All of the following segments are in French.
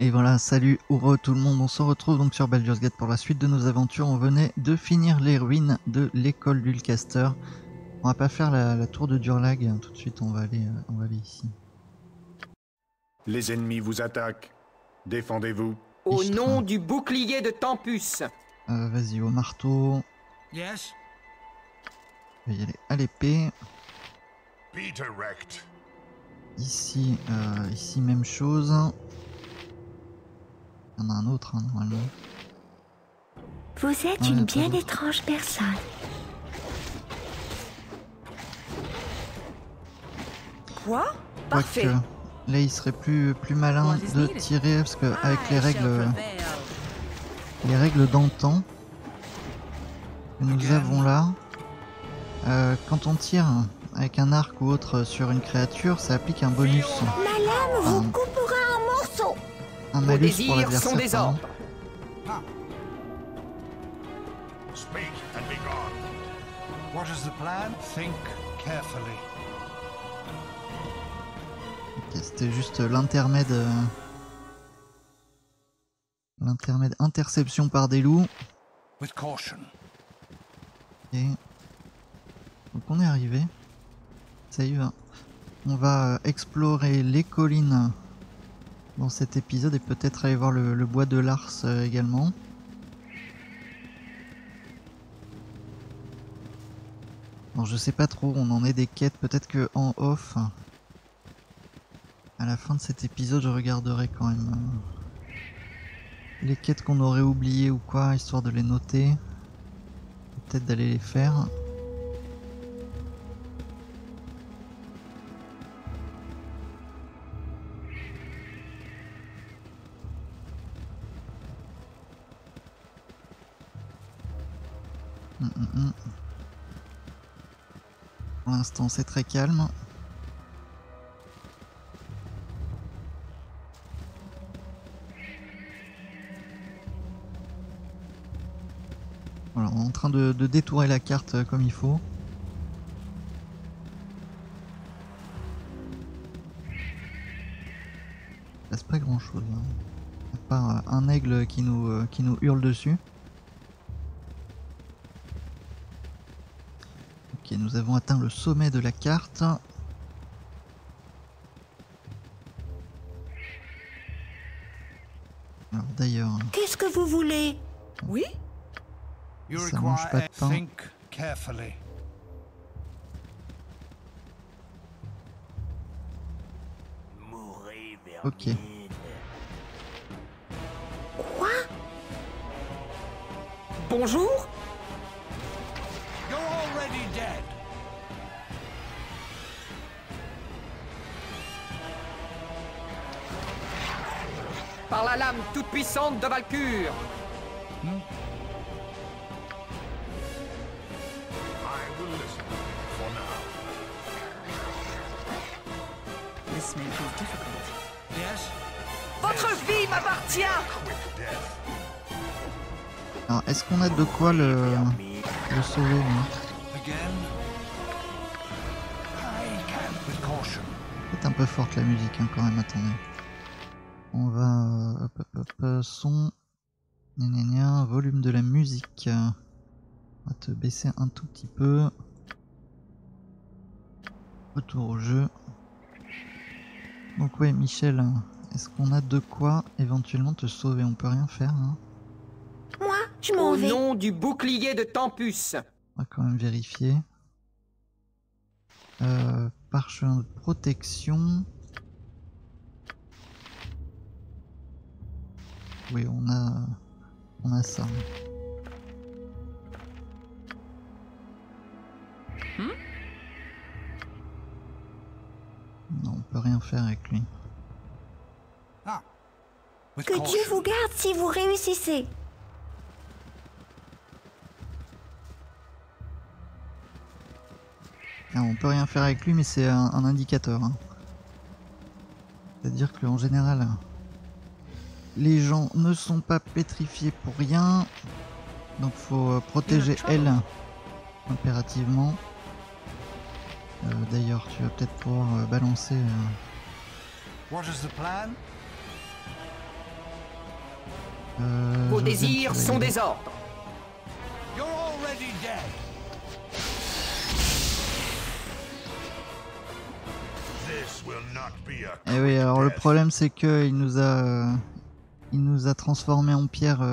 Et voilà, salut, heureux tout le monde, on se retrouve donc sur Baldur's Gate pour la suite de nos aventures. On venait de finir les ruines de l'école d'Ulcaster. On va pas faire la tour de Durlag, hein, tout de suite on va aller ici. Les ennemis vous attaquent. Défendez-vous. Au Ishtra. nom du bouclier de Tempus. Vas-y, au marteau, Yes? je vais y aller à l'épée. Peter Recht. Ici, ici même chose. Il y en a un autre hein, normalement. Vous êtes Ouais, une pas bien d'autre. étrange personne. Quoi? Quoique, là il serait plus malin de tirer parce que avec les règles d'antan que nous avons là, quand on tire avec un arc ou autre sur une créature, ça applique un bonus, Ma lame vous coupera en morceaux. un Vos malus pour désirs sont l'adversaire. des pardon. ordres. Speak and be gone. What is the plan? Think carefully. Ok, c'était juste l'intermède. L'intermède interception par des loups. With caution. Ok. Donc on est arrivé. Ça y va. On va explorer les collines dans cet épisode et peut-être aller voir le bois de Lars également. Alors je sais pas trop, on en est des quêtes, peut-être que en off, à la fin de cet épisode je regarderai quand même les quêtes qu'on aurait oubliées ou quoi, histoire de les noter. Peut-être d'aller les faire. Pour l'instant c'est très calme. Voilà, on est en train de détourer la carte comme il faut. Il passe pas grand chose, hein. À part un aigle qui nous hurle dessus. Ok, nous avons atteint le sommet de la carte. Alors d'ailleurs, Qu'est-ce que vous voulez? Oui? You Ça mange pas de require pain. think carefully. ok. Quoi? Bonjour? You're already dead. Par la lame toute puissante de Valkyr. I will listen for now. This may prove difficult. Yes? Votre vie m'appartient. Quick death. Alors est-ce qu'on a de quoi le sauver lui? Again? I can. With caution. C'est un peu forte la musique hein, quand même, attendez. On va... son... Gna gna gna, volume de la musique. On va te baisser un tout petit peu. Retour au jeu. Donc ouais Michel, est-ce qu'on a de quoi éventuellement te sauver? On peut rien faire hein. Moi, je m'en Au vais. nom du bouclier de Tempus. On va quand même vérifier. Parchemin de protection. Oui, on a ça. Non, on peut rien faire avec lui. Ah. With Que Dieu caution. vous garde si vous réussissez. Alors, on peut rien faire avec lui, mais c'est un indicateur. Hein. C'est-à-dire qu'en général, les gens ne sont pas pétrifiés pour rien. Donc faut protéger elle impérativement. D'ailleurs, tu vas peut-être pouvoir balancer. What is the plan? Vos Josiane, désirs tu vas y sont aller. des ordres. You're already dead. This will not be a Eh oui, alors le death. problème c'est que il nous a transformé en pierre.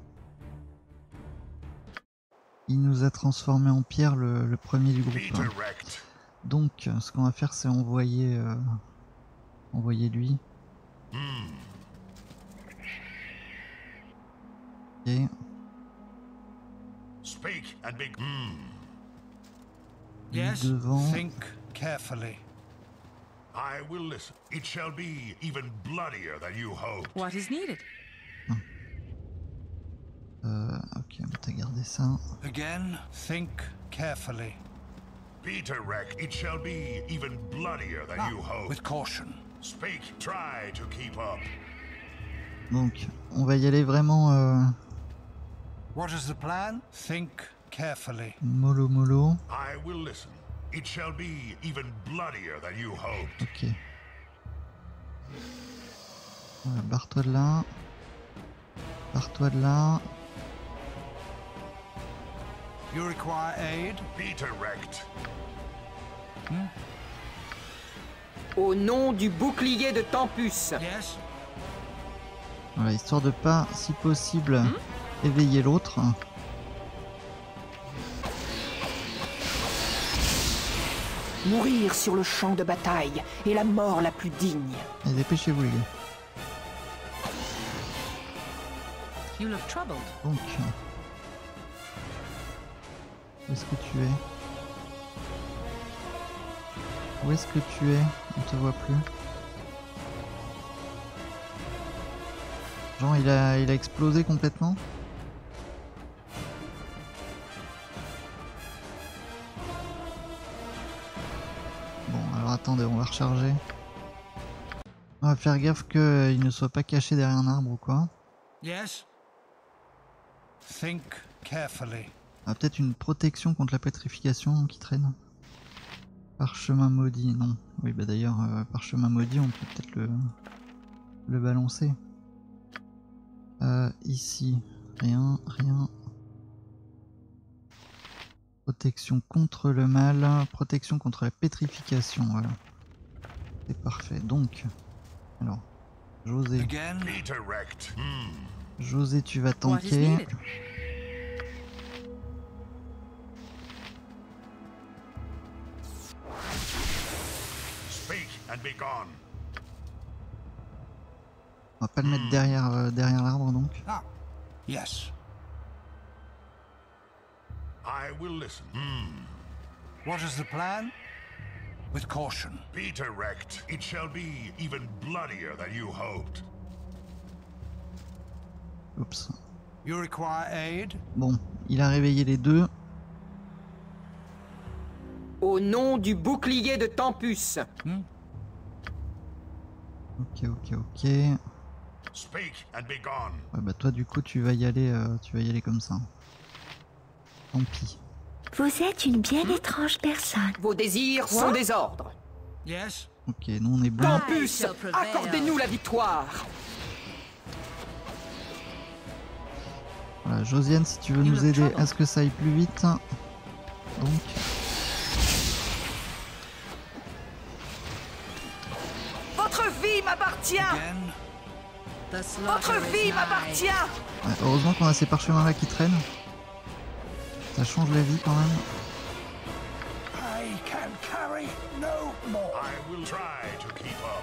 Il nous a transformé en pierre le premier du groupe. Peter wrecked. Donc, ce qu'on va faire, c'est envoyer lui. Ok. Speak and be. Yes. Devant. Think carefully. I will listen. It shall be even bloodier than you hoped. What is needed? Ok, on va garder ça. Again, think carefully. Peter wrecked. It shall be even bloodier than you hoped. With caution. Speak. Try to keep up. Donc, on va y aller vraiment What is the plan? Think carefully. mollo mollo. I will listen. It shall be even bloodier than you hoped. Ok. Voilà, barre-toi de là. Barre-toi de là. You require aid? Peter wrecked. Au nom du bouclier de Tempus. Yes. Voilà, histoire de pas, si possible, éveiller l'autre. Mourir sur le champ de bataille est la mort la plus digne. Allez, dépêchez-vous les gars. You look troubled. Donc, où est-ce que tu es? Où est-ce que tu es? On te voit plus. Genre il a explosé complètement? Bon alors attendez, on va recharger. On va faire gaffe qu'il ne soit pas caché derrière un arbre ou quoi. Yes. Think carefully. Ah, peut-être une protection contre la pétrification qui traîne. Parchemin maudit, non. Oui bah d'ailleurs parchemin maudit on peut peut-être le balancer. Ici, rien. Protection contre le mal, protection contre la pétrification, voilà. C'est parfait. Donc, alors, José, Again. Peter wrecked. José, tu vas What is tanker. needed? Speak and be gone. On va pas le mettre derrière l'arbre donc. Ah. Yes. I will listen. What is the plan? With caution. Peter wrecked. It shall be even bloodier than you hoped. Oups. You require aid? Bon, il a réveillé les deux. Au nom du bouclier de Tempus. Ok. Speak and be gone. Ouais, bah toi du coup tu vas y aller comme ça. Tant pis. Vous êtes une bien étrange personne. Vos désirs sont des ordres. Yes. Ok, nous on est bon. Tempus, shall prevail. accordez-nous la victoire. Voilà, Josiane, si tu veux nous aider à ce que ça aille plus vite. Donc, Votre vie m'appartient. Again. The Votre slaughter vie is nigh. m'appartient. ouais, heureusement qu'on a ces parchemins là qui traînent. Ça change la vie quand même. I can carry no more. I will try to keep up.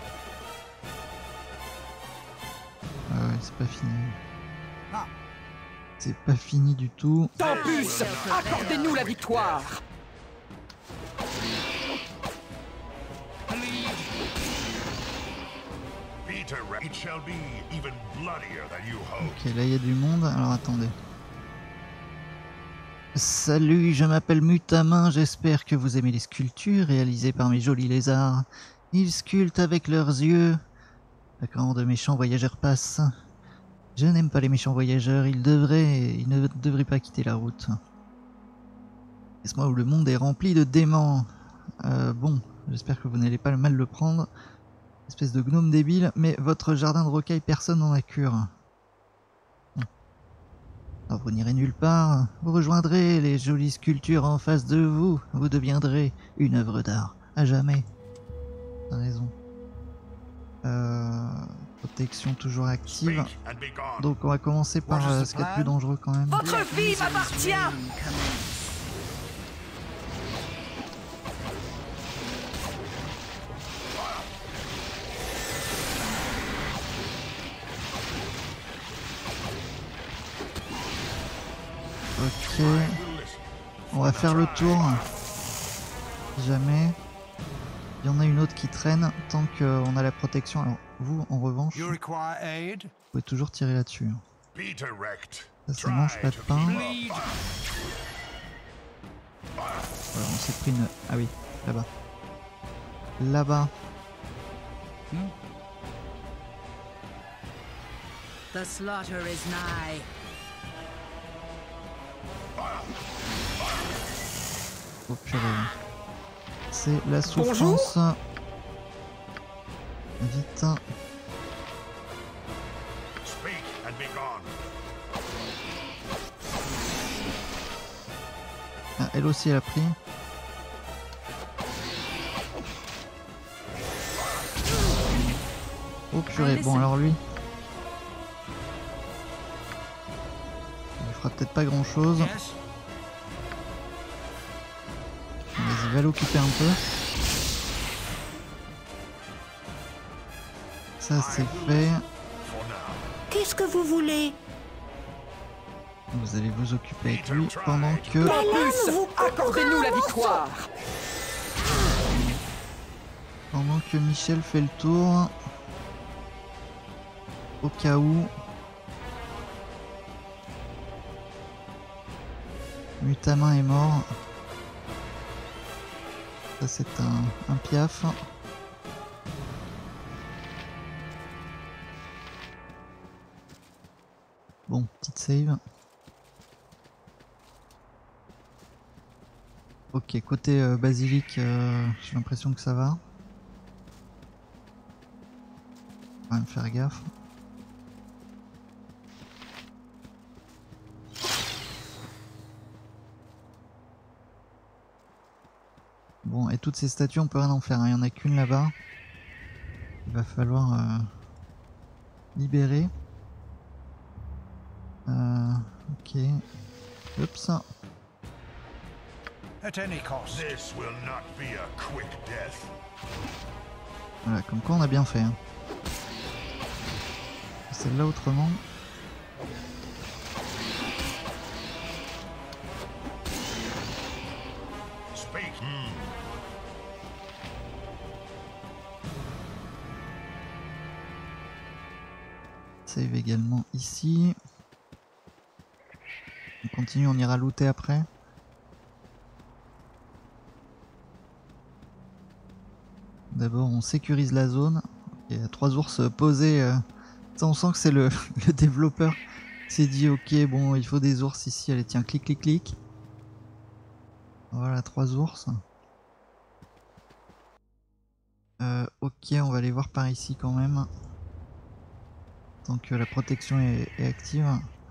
Ah ouais, c'est pas fini. Ah. C'est pas fini du tout. Tempus, accordez-nous la victoire. Peter wrecked. It shall be even bloodier than you hoped. Ok, là il y a du monde. Alors attendez. Salut, je m'appelle Mutamin, j'espère que vous aimez les sculptures réalisées par mes jolis lézards. Ils sculptent avec leurs yeux. La grande de méchants voyageurs passe. Je n'aime pas les méchants voyageurs, ils ne devraient pas quitter la route. Laisse-moi où le monde est rempli de démons. Bon, j'espère que vous n'allez pas mal le prendre. Espèce de gnome débile, mais votre jardin de rocaille, personne n'en a cure. Alors vous n'irez nulle part, vous rejoindrez les jolies sculptures en face de vous, vous deviendrez une œuvre d'art, à jamais. T'as raison. Protection toujours active. Donc on va commencer par ce qu'il y a de plus dangereux quand même. Votre vie m'appartient. Ok. On va faire le tour. Si jamais. Il y en a une autre qui traîne tant qu'on a la protection. Alors vous, en revanche, You vous require aid? pouvez toujours tirer là-dessus. Ça, ça mange pas de pain. Voilà, on s'est pris une... Ah oui, là-bas. Là-bas. The slaughter is nigh. Oh purée. C'est la souffrance. Vite. Ah, elle aussi elle a pris. Oh purée, bon alors lui. Il fera peut-être pas grand chose. Yes. Vas-y, va l'occuper un peu. Ça c'est fait. Qu'est-ce que vous voulez? Vous allez vous occuper avec lui pendant que... Accordez-nous la victoire. Pendant que Michel fait le tour. Au cas où. Mutamin est mort. Ça c'est un piaf. Bon, petite save. Ok, côté basilic, j'ai l'impression que ça va. On va me faire gaffe. Bon, et toutes ces statues, on peut rien en faire, hein. Il n'y en a qu'une là-bas. Il va falloir libérer. Ok. Oups. At any cost. This will not be a quick death. Voilà, comme quoi on a bien fait. Hein. Celle-là autrement. Speak. Save également ici. On continue, on ira looter après. D'abord on sécurise la zone. Il y a 3 ours posés. Ça, on sent que c'est le développeur qui s'est dit ok bon il faut des ours ici. Allez tiens clic clic clic. Voilà 3 ours. Ok on va aller voir par ici quand même. Tant que la protection est active.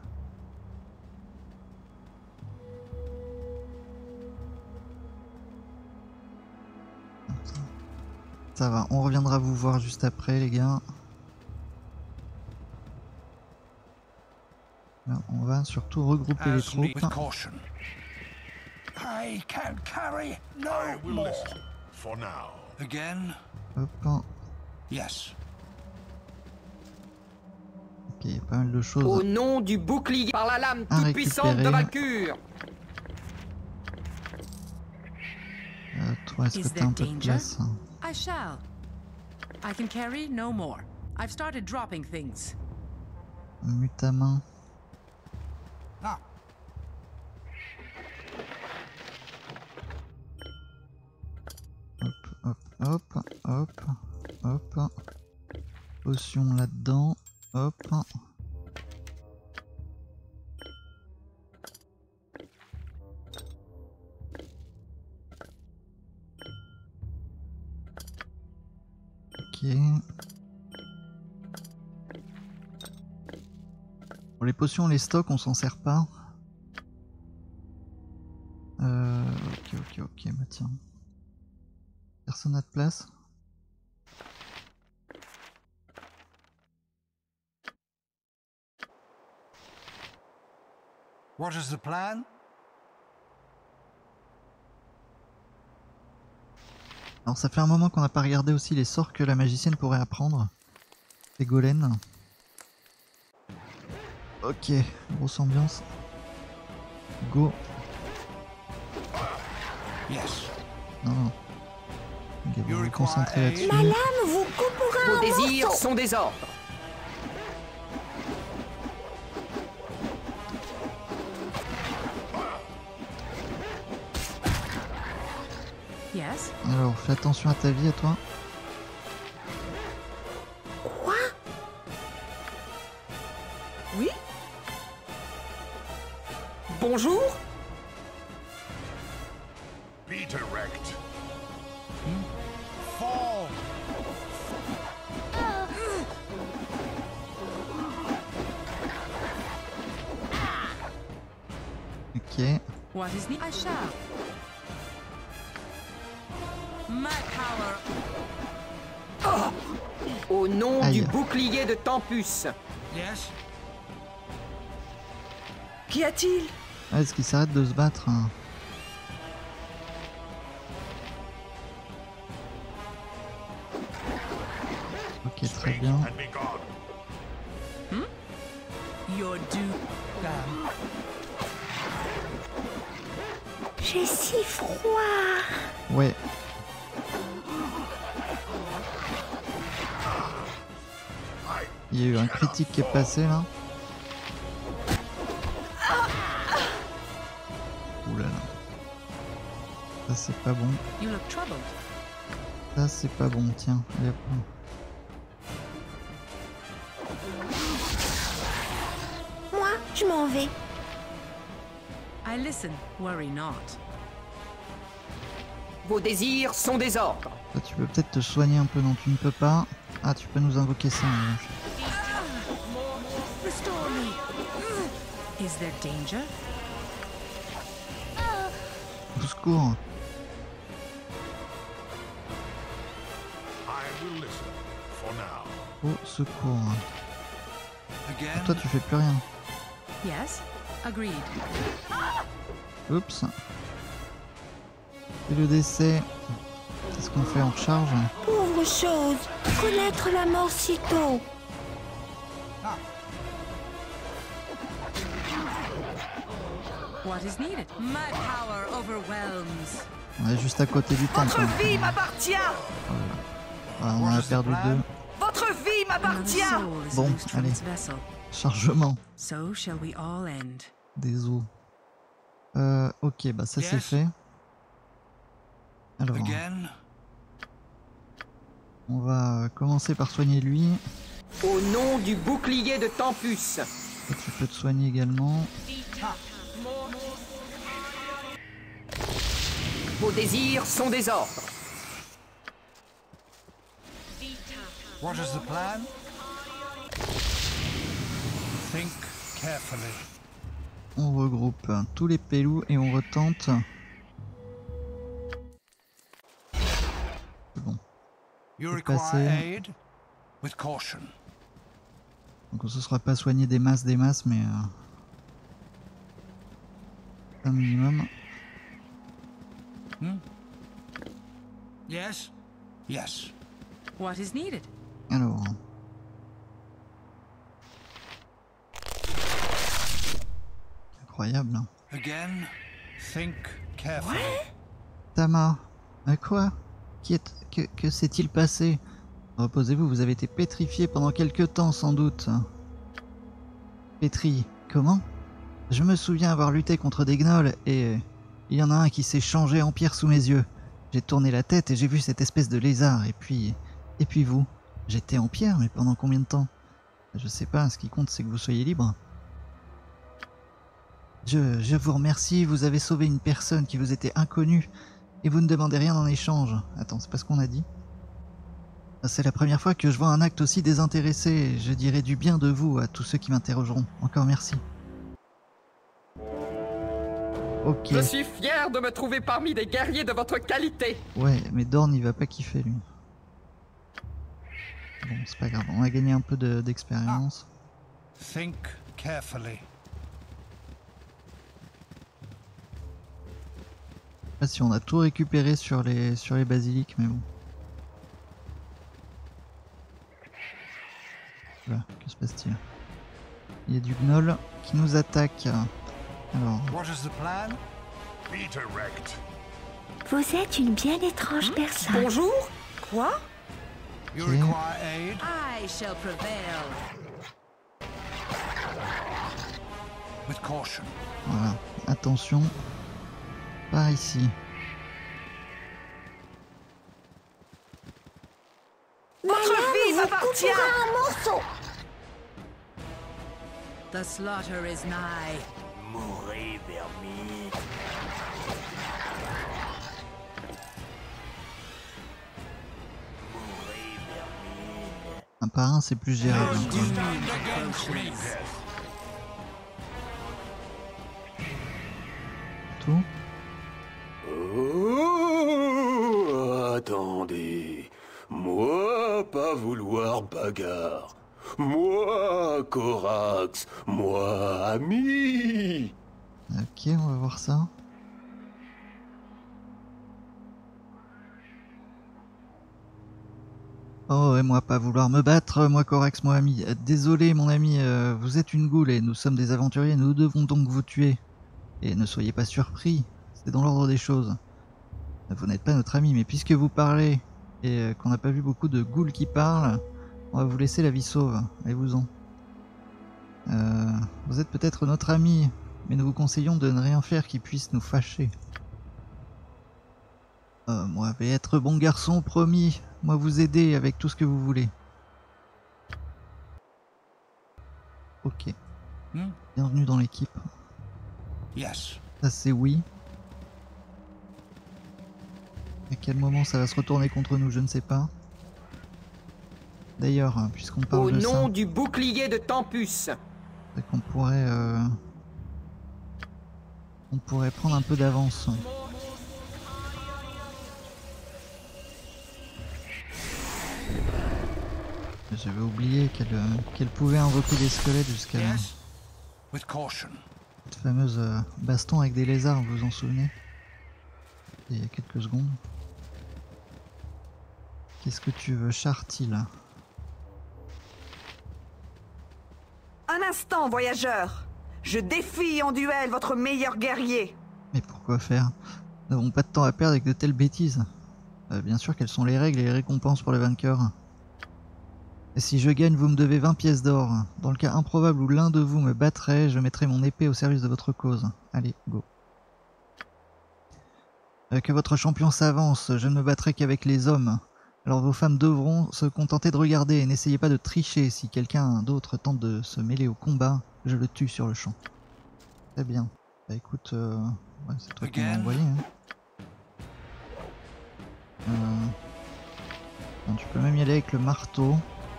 Ça va, on reviendra vous voir juste après les gars. Là, on va surtout regrouper les troupes. With caution. I can carry no more. For now. Again? Hop. Yes. Ok, il y a pas mal de choses. Au nom du bouclier par la lame À toute puissante de récupérer. Valkyr. Toi, est-ce que Is t'as un there peu de danger? place? I shall. I can carry no more. I've started dropping things. Mutamin. Ah. Hop, hop, hop, hop, hop. Potion là-dedans. Hop. Ok. Pour les potions, les stocks, on s'en sert pas. Ok, bah tiens. Personne n'a de place. What is the plan? Alors ça fait un moment qu'on n'a pas regardé aussi les sorts que la magicienne pourrait apprendre. Les golems. Ok, grosse ambiance. Go. Yes. Non. On va vous concentrer là-dessus. Ma lame vous coupera. Vos désirs sont des ordres. Yes. Alors, fais attention à ta vie, à toi. Quoi? Oui? Bonjour? Be direct. Fall! Ok. What is the I shall. My power. Au nom Aïe. du bouclier de Tempus. Yes? Qu'y a-t-il? Ah, est-ce qu'il s'arrête de se battre hein? Ok, très bien. And be gone. Your due. J'ai si froid. Ouais. Il y a eu un critique qui est passé là. Ouh là là. Ça c'est pas bon. You look troubled. Ça c'est pas bon, tiens. Allez, hop. Moi, je m'en vais. I listen. Worry not. Vos désirs sont des ordres. Là, tu peux peut-être te soigner un peu, non tu ne peux pas. Ah, tu peux nous invoquer ça. Restore me. Is there danger? Au secours. I will listen for now. Au secours. Again? Toi tu fais plus rien. Yes. Agreed. Oups. Et le décès. Qu'est-ce qu'on fait? On recharge? Pauvre chose. Connaître la mort si tôt. What is needed? My power overwhelms. On est juste à côté du temple. Votre vie m'appartient. Voilà, on en a perdu deux. Votre vie Another m'appartient. soul is Bon, loosed from allez. its vessel. Chargement So shall we all end. des os. Ok, bah ça c'est Yes. fait. Alors, Again? on va commencer par soigner lui. Au nom du bouclier de Tempus. Toi, tu peux te soigner également. Vos désirs sont des ordres. What is the plan? Think carefully. On regroupe tous les pélous et on retente. C'est bon. You C'est require passé. aid with caution. Donc on se sera pas soigné des masses, mais un minimum. Yes? Yes. What is needed? Alors. Incroyable. Again? Think carefully. Tama, quoi? Que s'est-il passé? Reposez-vous, vous avez été pétrifié pendant quelque temps sans doute. Pétri, comment? Je me souviens avoir lutté contre des gnolls et il y en a un qui s'est changé en pierre sous mes yeux. J'ai tourné la tête et j'ai vu cette espèce de lézard et puis vous? J'étais en pierre mais pendant combien de temps? Je sais pas, ce qui compte c'est que vous soyez libre. Je vous remercie, vous avez sauvé une personne qui vous était inconnue et vous ne demandez rien en échange. Attends, c'est pas ce qu'on a dit? C'est la première fois que je vois un acte aussi désintéressé. Je dirai du bien de vous à tous ceux qui m'interrogeront. Encore merci. Ok. Je suis fier de me trouver parmi des guerriers de votre qualité. Ouais, mais Dorn il va pas kiffer lui. Bon, c'est pas grave, on a gagné un peu d'expérience. Think carefully. Je sais pas si on a tout récupéré sur les basiliques, mais bon. Voilà, que se passe-t-il? Il y a du gnoll qui nous attaque. Alors, What is the plan? Redirect. Vous êtes une bien étrange personne. Bonjour. Quoi? You Okay. require aid? I shall prevail. With caution. voilà, attention. Par ici. Votre vie m'appartient. Un morceau. The slaughter is nigh. Mourrez, vermis. Mourrez, vermine. Un par un, c'est plus gérable. Hein, quand même. Stand against me, death. Tout. Oh, attendez. Moi, pas vouloir bagarre. Moi, Corax. Moi, ami. Ok, on va voir ça. Oh, et moi pas vouloir me battre, moi Corax, moi ami. Désolé mon ami, vous êtes une goule et nous sommes des aventuriers, nous devons donc vous tuer. Et ne soyez pas surpris, c'est dans l'ordre des choses. Vous n'êtes pas notre ami, mais puisque vous parlez et qu'on n'a pas vu beaucoup de ghouls qui parlent, on va vous laisser la vie sauve. Allez-vous-en. Vous êtes peut-être notre ami, mais nous vous conseillons de ne rien faire qui puisse nous fâcher. Moi vais être bon garçon, promis. Moi vous aider avec tout ce que vous voulez. Ok. Bienvenue dans l'équipe. Yes. Ça c'est oui. À quel moment ça va se retourner contre nous, je ne sais pas. D'ailleurs, puisqu'on parle Au de ça, nom du bouclier de Tempus. c'est qu'on pourrait... on pourrait prendre un peu d'avance. J'avais oublié qu'elle pouvait invoquer des squelettes jusqu'à Yes. With caution. cette fameuse baston avec des lézards, vous vous en souvenez? Il y a quelques secondes. Qu'est-ce que tu veux, Chartil? Un instant, voyageur. Je défie en duel votre meilleur guerrier. Mais pourquoi faire? Nous n'avons pas de temps à perdre avec de telles bêtises. Bien sûr, quelles sont les règles et les récompenses pour le vainqueur? Et si je gagne, vous me devez 20 pièces d'or. Dans le cas improbable où l'un de vous me battrait, je mettrai mon épée au service de votre cause. Allez, go. Que votre champion s'avance, je ne me battrai qu'avec les hommes. Alors vos femmes devront se contenter de regarder et n'essayez pas de tricher. Si quelqu'un d'autre tente de se mêler au combat, je le tue sur le champ. Très bien. Bah écoute, ouais, c'est toi qui m'as envoyé. Hein. Bon, tu peux même y aller avec le marteau.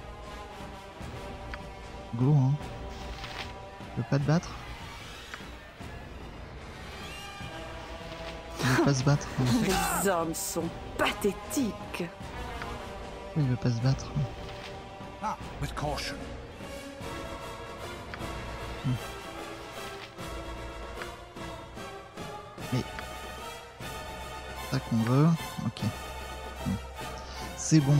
Go, hein. Tu veux pas te battre? Il veut pas se battre. Les hommes sont pathétiques. Pourquoi il veut pas se battre? Ah, with caution. Mais... c'est ça qu'on veut. Ok. C'est bon.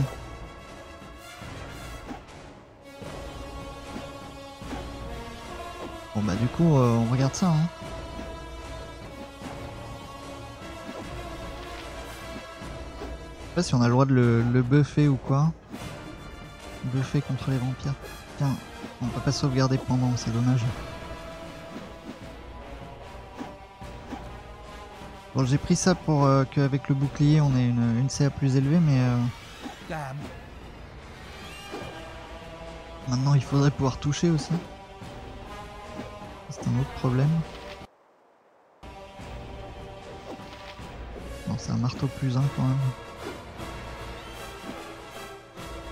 Bon bah du coup, on regarde ça, hein. Je sais pas si on a le droit de le buffer ou quoi. Buffer contre les vampires. Tiens, on peut pas sauvegarder pendant, c'est dommage. Bon, j'ai pris ça pour qu'avec le bouclier on ait une CA plus élevée, mais Damn. maintenant il faudrait pouvoir toucher aussi. C'est un autre problème. Non, c'est un marteau plus 1 quand même.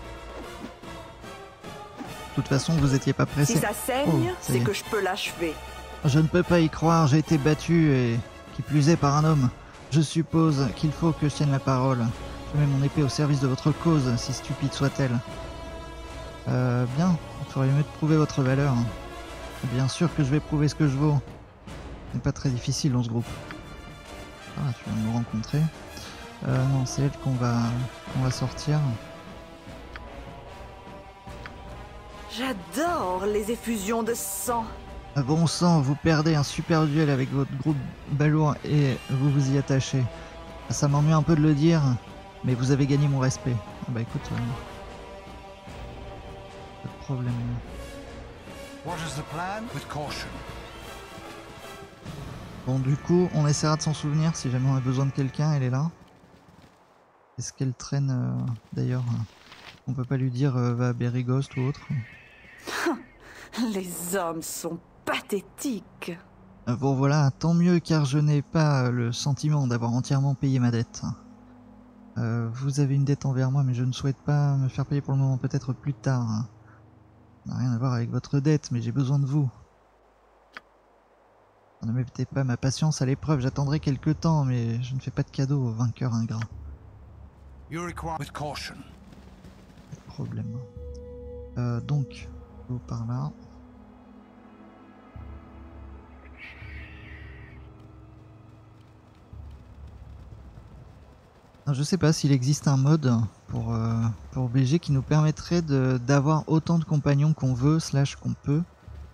De toute façon, vous étiez pas pressé. Si ça saigne, Oh, ça y c'est est. que je peux l'achever. Je ne peux pas y croire, j'ai été battu et qui plus est par un homme. Je suppose qu'il faut que je tienne la parole. Je mets mon épée au service de votre cause, si stupide soit-elle. Bien, il faudrait mieux de prouver votre valeur. Bien sûr que je vais prouver ce que je vaux. Ce n'est pas très difficile dans ce groupe. Ah, tu viens de me rencontrer. Non, c'est elle qu'on va sortir. J'adore les effusions de sang. Bon sang, vous perdez un super duel avec votre groupe balourd et vous vous y attachez. Ça m'ennuie un peu de le dire, mais vous avez gagné mon respect. Ah bah écoute, pas de problème. What is the plan? With caution. Bon, du coup, on essaiera de s'en souvenir si jamais on a besoin de quelqu'un, elle est là. Est-ce qu'elle traîne d'ailleurs? On peut pas lui dire va à Berry Ghost ou autre. Les hommes sont pathétiques. Bon voilà, tant mieux car je n'ai pas le sentiment d'avoir entièrement payé ma dette. Vous avez une dette envers moi mais je ne souhaite pas me faire payer pour le moment, peut-être plus tard. Ça n'a rien à voir avec votre dette mais j'ai besoin de vous. Ne mettez pas ma patience à l'épreuve, j'attendrai quelques temps mais je ne fais pas de cadeaux aux vainqueurs ingrats. You require with caution. Pas de problème. Donc, vous par là. Je sais pas s'il existe un mode pour BG qui nous permettrait d'avoir autant de compagnons qu'on veut, / qu'on peut.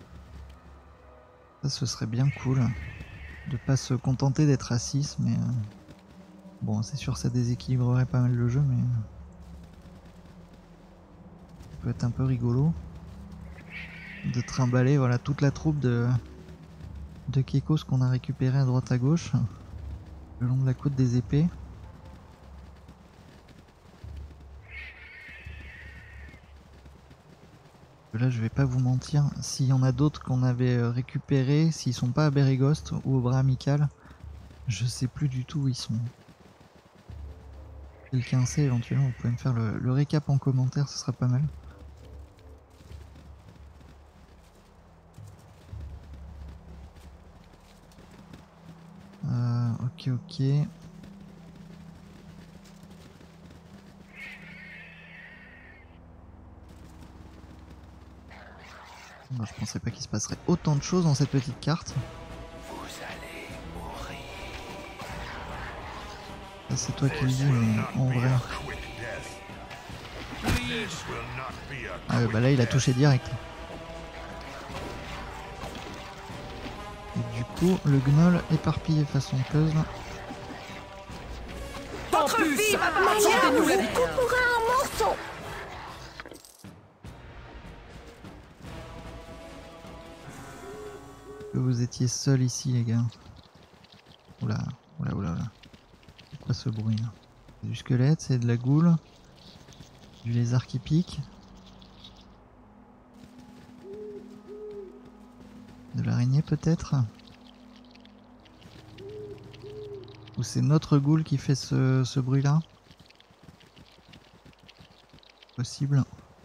Ça, ce serait bien cool. De pas se contenter d'être à 6, mais... Bon, c'est sûr ça déséquilibrerait pas mal le jeu, mais... Ça peut être un peu rigolo. De trimballer, voilà, toute la troupe de Kekos qu'on a récupéré à droite à gauche. Le long de la côte des épées. Là je vais pas vous mentir, s'il y en a d'autres qu'on avait récupérés, s'ils sont pas à Berry Ghost ou au bras amical, je sais plus du tout où ils sont. Quelqu'un sait éventuellement, vous pouvez me faire le récap en commentaire, ce sera pas mal. Ok. Bon, je pensais pas qu'il se passerait autant de choses dans cette petite carte. Vous allez mourir. Ça c'est toi qui le dis, mais en vrai... Ah bah là il a touché direct. Et du coup le gnoll éparpillé façon puzzle. Votre vie m'appartient. Madame, vous couperez un morceau. Que vous étiez seul ici les gars. Oula. C'est quoi ce bruit là? C'est du squelette, c'est de la goule. Du lézard qui pique. De l'araignée peut-être? Ou c'est notre goule qui fait ce bruit là? Possible.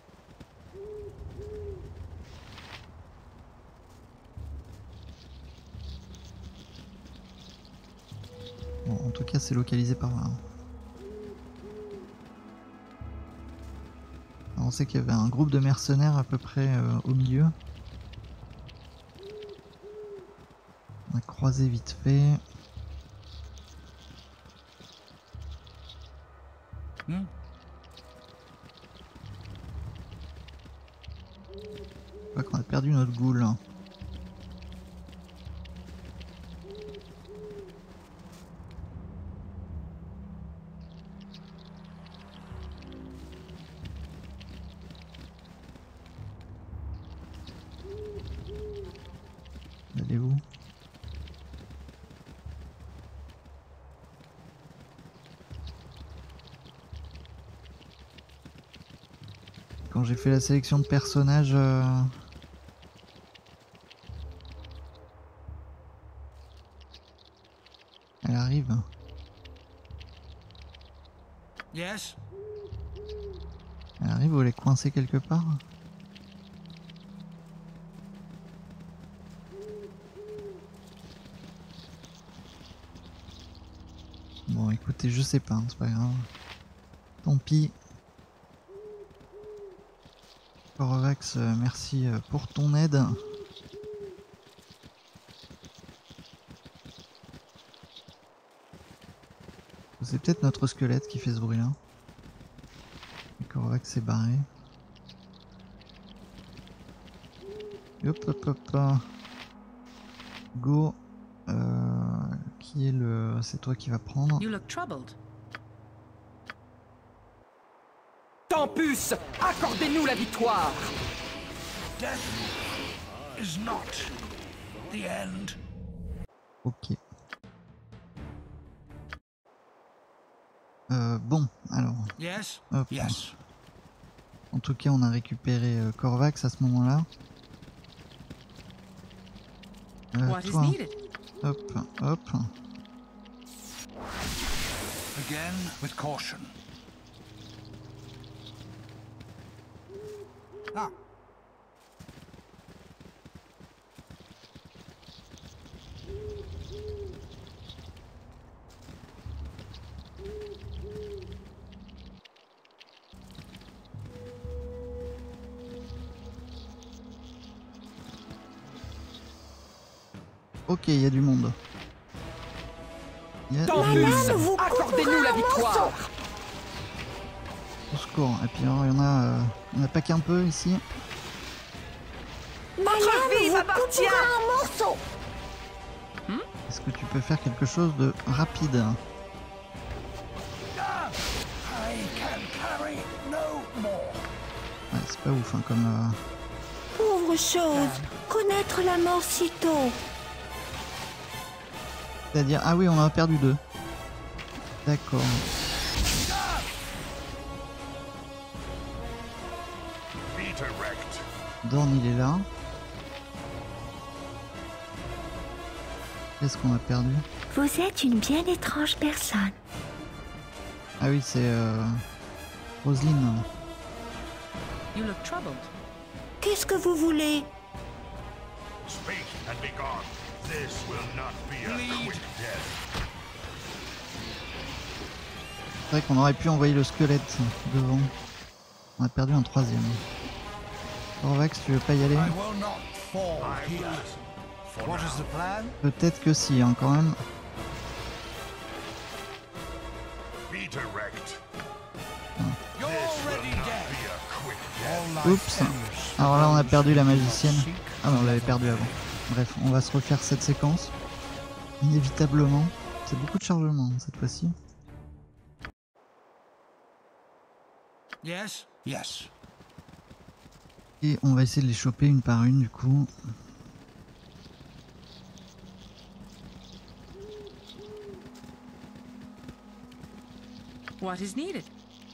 Bon, en tout cas c'est localisé par là. Alors, on sait qu'il y avait un groupe de mercenaires à peu près au milieu. On a croisé vite fait. Je crois qu'on a perdu notre goule. Allez-vous? Quand j'ai fait la sélection de personnages, elle arrive. Yes. Elle arrive ou elle est coincée quelque part? Bon, écoutez, je sais pas, hein, c'est pas grave. Tant pis. Corovax, merci pour ton aide. C'est peut-être notre squelette qui fait ce bruit là. Corovax s'est barré. Hop hop hop. Go. Qui est le... C'est toi qui va prendre. You look troubled. Tempus, accordez-nous la victoire. Death is not the end. Ok. Bon, alors. Yes? Hop. Yes. En tout cas, on a récupéré Corvax à ce moment-là. What is Toi, needed? hop, hop. Again with caution. Ah. Ok, il y a du monde. Il y a du Tempus, monde. accordez-nous la victoire. Au secours. Et puis alors, il y en a pas qu'un peu ici. Votre vie vous m'appartient. coupera un morceau. Est-ce que tu peux faire quelque chose de rapide? I can carry no more. Ouais, c'est pas ouf hein, comme... Pauvre chose, connaître la mort si tôt. C'est-à-dire... Ah oui, on en a perdu 2. D'accord. Dorn, il est là. Qu'est-ce qu'on a perdu? Vous êtes une bien étrange personne. Ah oui, c'est... Roselyne. You look troubled. Qu'est-ce que vous voulez? Speak and be gone. This will not be a quick death. C'est vrai qu'on aurait pu envoyer le squelette devant. On a perdu un 3e. Corvax, tu veux pas y aller? I will not fall here. What is the plan? Peut-être que si, hein, quand même. Be direct. You're already dead. Be a quick death. All life Oups. ends. Alors là, on a perdu la magicienne. Ah non, on l'avait perdu avant. Bref, on va se refaire cette séquence. Inévitablement. C'est beaucoup de chargement hein, cette fois-ci. Yes? Yes. Et on va essayer de les choper une par une du coup. What is needed?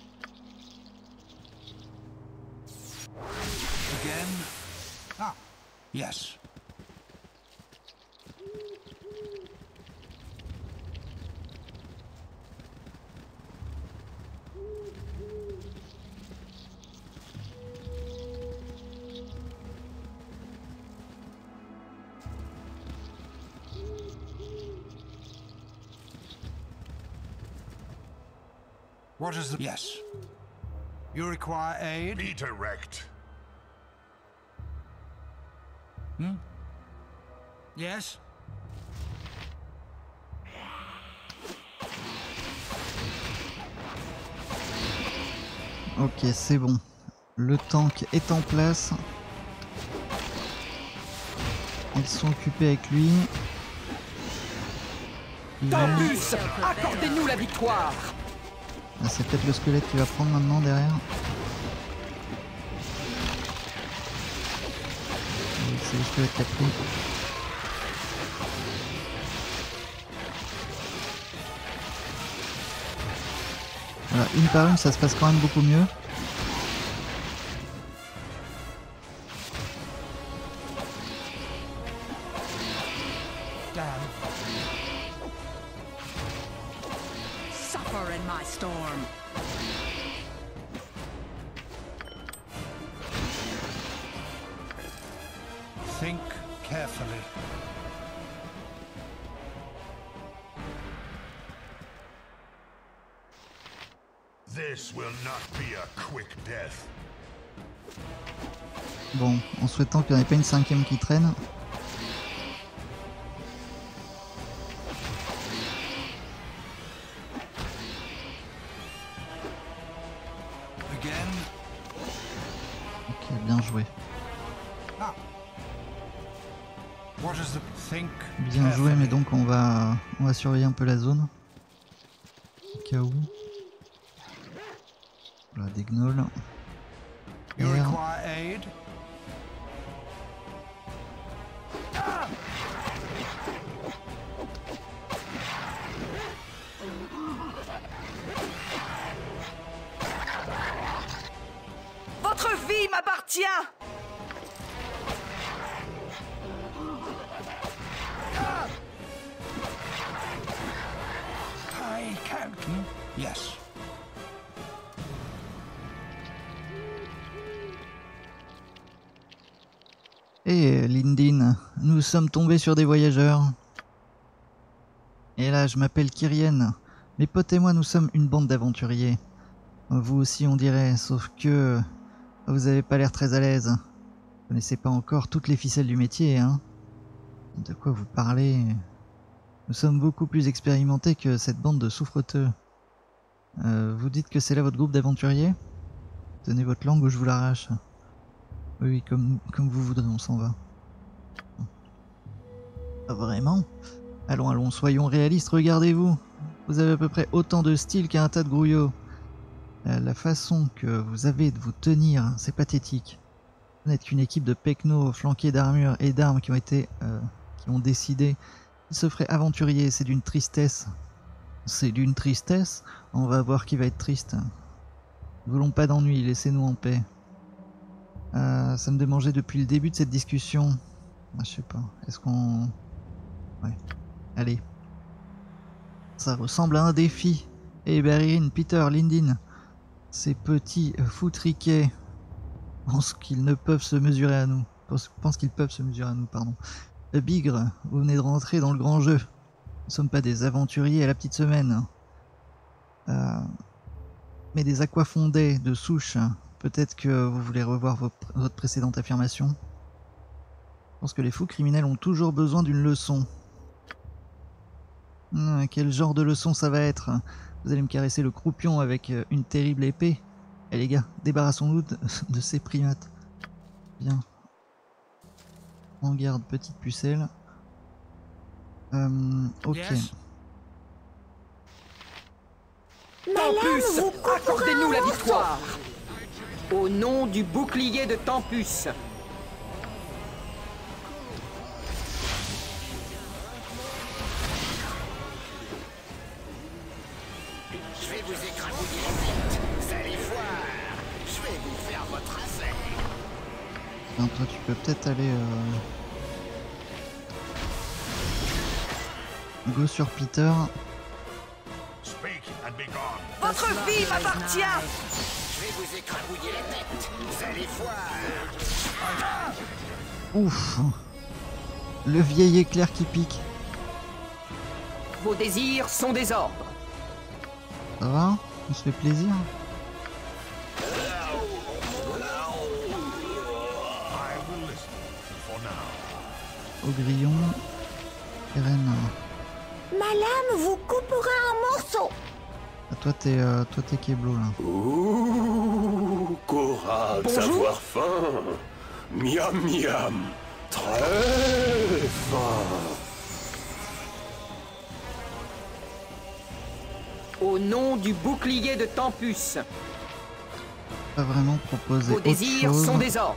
Again? Ah. Yes. What is the... Yes. You require aid? Be direct. Yes? Ok, c'est bon. Le tank est en place. Ils sont occupés avec lui. Il va- Tempus, accordez-nous la victoire. Ah, c'est peut-être le squelette qui va prendre maintenant derrière. Oui, c'est le squelette qui a pris. Voilà, une par une, ça se passe quand même beaucoup mieux. Damn. Suffer in my storm. Think carefully. This will not be a quick death. Bon, en souhaitant qu'il n'y en ait pas une cinquième qui traîne. Again. Ok, bien joué. What is the think? Bien joué, mais donc on va surveiller un peu la zone. Au cas où. Voilà, des gnolls. You Air. require aid? Votre vie m'appartient! I can't. Yes. Et Lindin, nous sommes tombés sur des voyageurs. Et là, je m'appelle Kyrienne. Mes potes et moi, nous sommes une bande d'aventuriers. Vous aussi, on dirait, sauf que vous avez pas l'air très à l'aise. Vous connaissez pas encore toutes les ficelles du métier, hein? De quoi vous parlez? Nous sommes beaucoup plus expérimentés que cette bande de souffreteux. Vous dites que c'est là votre groupe d'aventuriers? Tenez votre langue ou je vous l'arrache. Oui, comme vous voudrez, on s'en va. Ah, vraiment? Allons, soyons réalistes, regardez-vous. Vous avez à peu près autant de style qu'un tas de grouillots. La façon que vous avez de vous tenir, c'est pathétique. Vous n'êtes qu'une équipe de pecnos flanqués d'armure et d'armes qui ont décidé qu'ils se feraient aventuriers, c'est d'une tristesse. C'est d'une tristesse? On va voir qui va être triste. Nous voulons pas d'ennui, laissez-nous en paix. Ça me démangeait depuis le début de cette discussion. Je sais pas, est-ce qu'on... Ouais, allez. Ça ressemble à un défi. Et Barryn, Peter, Lindin, ces petits foutriquets pensent qu'ils ne peuvent se mesurer à nous. Pensent qu'ils peuvent se mesurer à nous, pardon. Bigre, vous venez de rentrer dans le grand jeu. Nous ne sommes pas des aventuriers à la petite semaine. Mais des aquafondés de souche. Peut-être que vous voulez revoir votre précédente affirmation. Je pense que les fous criminels ont toujours besoin d'une leçon. Quel genre de leçon ça va être? Vous allez me caresser le croupion avec une terrible épée? Eh les gars, débarrassons-nous de ces primates. Bien. En garde, petite pucelle. Ok. Yes. Malin, vous Accordez-nous la victoire. Au nom du bouclier de Tempus. Je vais vous écrabouiller la tête. Vous allez voir. Je vais vous faire votre affaire. Non, toi tu peux peut-être aller... Go sur Peter. Speak and be gone. Votre vie m'appartient! Je vais vous écrabouiller la tête. Vous allez voir. Ouf. Le vieil éclair qui pique. Vos désirs sont des ordres. Ça va? On se fait plaisir? I will listen for now. Au grillon. Eren. Malin vous coupera en morceaux. Ah, toi t'es Keblo là. Ouh, Korax, Bonjour. avoir faim. Miam miam, très faim. Au nom du bouclier de Tempus. Pas vraiment proposé Vos autre désirs chose. sont des ordres.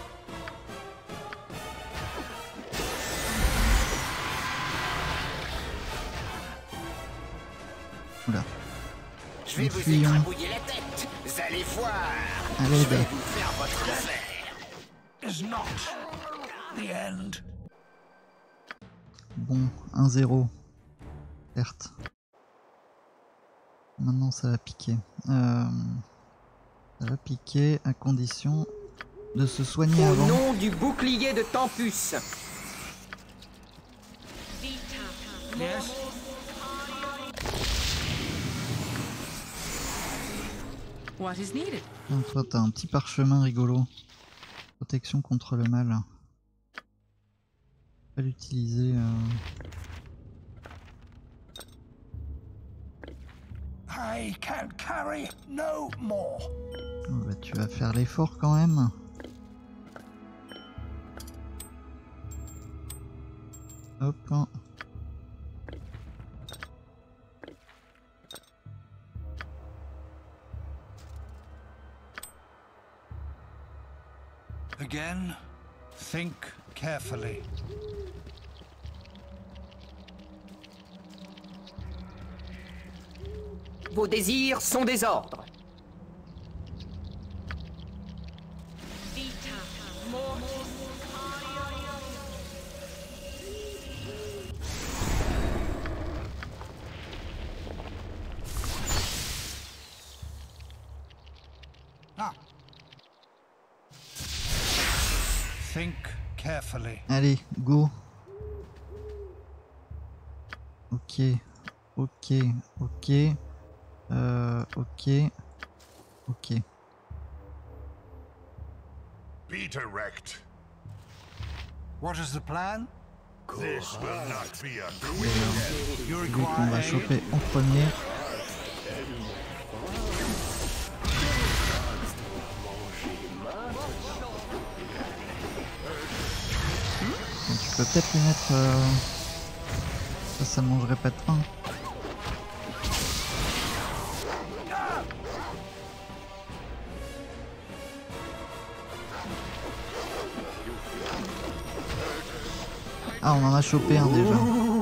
Oula. Je vais Nous vous fuyons. écrabouiller la tête. Vous allez voir. Allez, Je vais ben. vous faire votre affaire. Is not the end. Bon, 1-0. Certes. Maintenant ça va piquer. Ça va piquer à condition de se soigner Au avant. nom du bouclier de Tempus. Yes. What is needed? Ah, toi, t'as un petit parchemin rigolo. Protection contre le mal. Pas l'utiliser. I can carry no more. Oh, bah, tu vas faire l'effort quand même. Hop. Again, think carefully. Vos désirs sont des ordres. Think carefully. Allez, go. Ok, ok, ok. Ok. Ok. Be direct. What is the plan? This will not be a You Lui qu'on require va aid? choper en premier. Donc, tu peux peut-être lui mettre... Ça mangerait pas de pain. Ah, on en a chopé un déjà.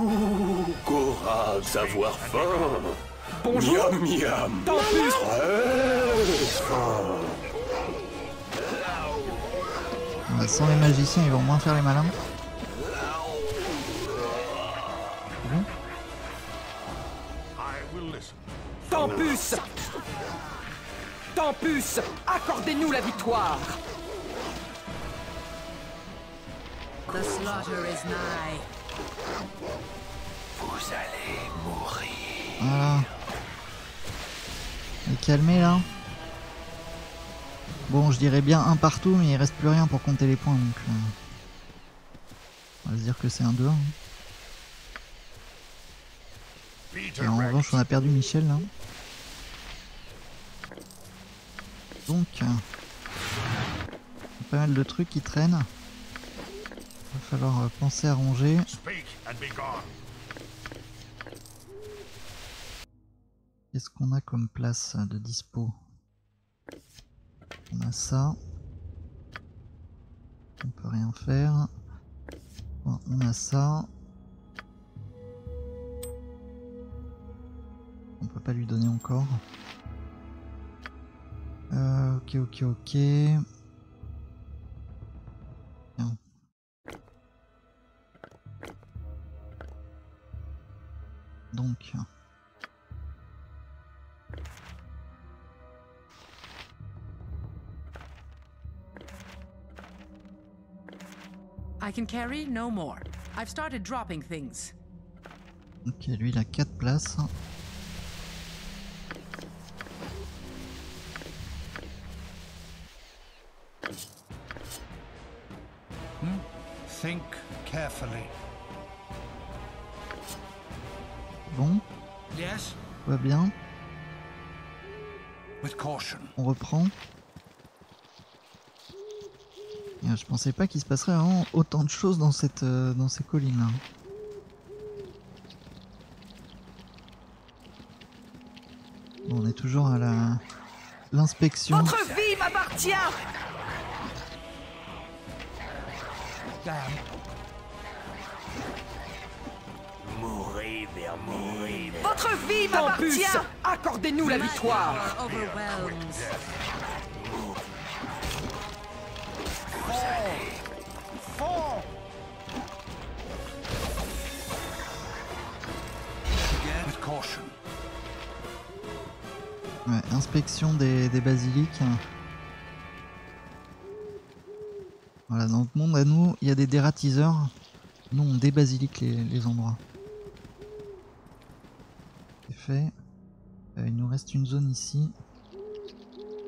Cora, savoir-faim. Bonjour. Miam miam. Tant plus. Très faim. Sans les magiciens, ils vont moins faire les malins. Bon. I will listen. Tempus. Tempus, accordez-nous la victoire. The slaughter is nigh. Vous allez mourir. Voilà. Et calmez là. Bon, je dirais bien un partout, mais il reste plus rien pour compter les points, donc on va se dire que c'est un 2-1. Be Et en direct. revanche, on a perdu Michel là. Donc, pas mal de trucs qui traînent. Il va falloir penser à ranger. Speak and be gone. Qu'est-ce qu'on a comme place de dispo? On a ça. On peut rien faire. Bon, on a ça. On peut pas lui donner encore. Ok, ok, ok. Bien. Donc. I can carry no more. I've started dropping things. Ok, lui il a 4 places. Think carefully. Bon, Yes, tout va bien. with caution. On reprend. Et, je pensais pas qu'il se passerait vraiment autant de choses dans cette dans ces collines là. Bon, on est toujours à l'inspection. Votre vie m'appartient. Damn. Mourez, mourez. Votre vie Tempus, m'appartient. accordez-nous la victoire. Overwhelmed. Again, with caution. Ouais, inspection des basiliques. Voilà, dans notre monde à nous, il y a des dératiseurs. Nous, on débasilique les endroits. C'est fait. Il nous reste une zone ici.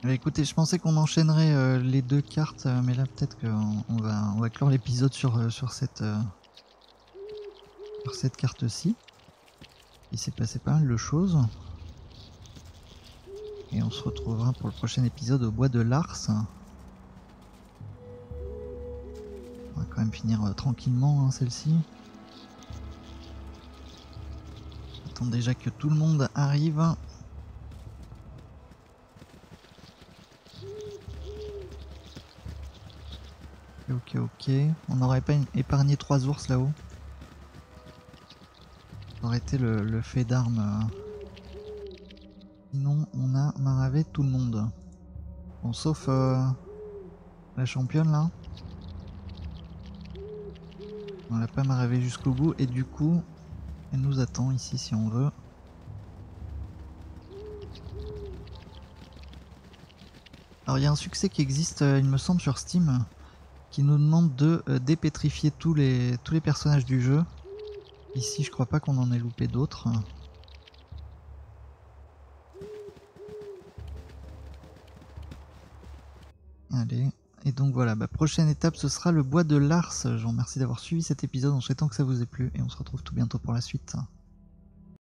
Écoutez, je pensais qu'on enchaînerait les deux cartes, mais là peut-être qu'on va clore l'épisode sur cette carte-ci. Il s'est passé pas mal de choses. Et on se retrouvera pour le prochain épisode au bois de Lars. On va quand même finir tranquillement hein, celle-ci. Attends déjà que tout le monde arrive. Ok. On n'aurait pas épargné 3 ours là-haut. Ça aurait été le fait d'armes. Sinon, on a maravé tout le monde. Bon, sauf la championne là. On l'a pas maravé jusqu'au bout et du coup, elle nous attend ici si on veut. Alors il y a un succès qui existe, il me semble, sur Steam, qui nous demande de dépétrifier tous les personnages du jeu. Ici, je crois pas qu'on en ait loupé d'autres. Allez, et donc voilà, prochaine étape ce sera le bois de Lars. Je vous remercie d'avoir suivi cet épisode en souhaitant que ça vous ait plu et on se retrouve tout bientôt pour la suite.